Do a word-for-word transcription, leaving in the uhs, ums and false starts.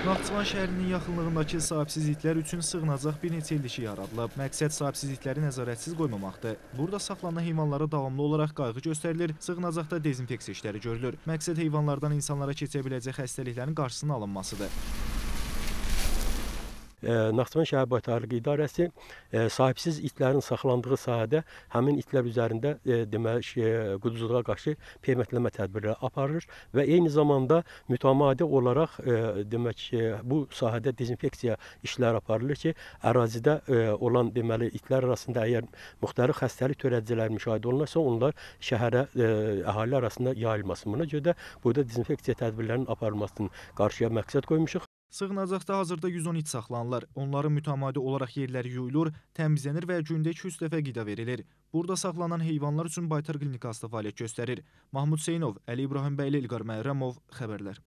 Naxçıvan şəhərinin yaxınlığındakı sahibsiz itlər üçün sığınacaq bir neçə il işi yaradılıb. Məqsəd sahibsiz itləri nəzarətsiz qoymamaqdır. Burada saxlanan heyvanlara davamlı olaraq qayğı göstərilir, sığınacaqda dezinfeksiya işləri görülür. Məqsəd heyvanlardan insanlara keçə biləcək xəstəliklərin qarşısının alınmasıdır. Naxçıvan şəhər Baytarlıq İdarəsi sahibsiz itlərin saxlandığı sahədə həmin itlər üzərində deməli quduzluğa qarşı peyvəndləmə tədbirləri aparılır və eyni zamanda mütəmadi olaraq demək bu sahədə dezinfeksiya işləri aparılır ki, ərazidə olan deməli itlər arasında əgər müxtəlif xəstəlik törədiciləri müşahidə olunarsa, onlar şəhərə əhali arasında yayılmasın. Buna görə də burada dezinfeksiya tədbirlərinin aparılmasını qarşıya məqsəd qoymuşuq. Sığınacaqda hazırda yüz on it saxlanılır. Onların mütəmadi olaraq yerləri yuyulur, təmizlənir və gündə iki yüz dəfə qida verilir. Burada saxlanan heyvanlar üçün Baytar klinikası da fəaliyyət göstərir. Mahmud Hüseynov, Əli İbrahim bəyli, İlqar Məyrəmov, xəbərlər.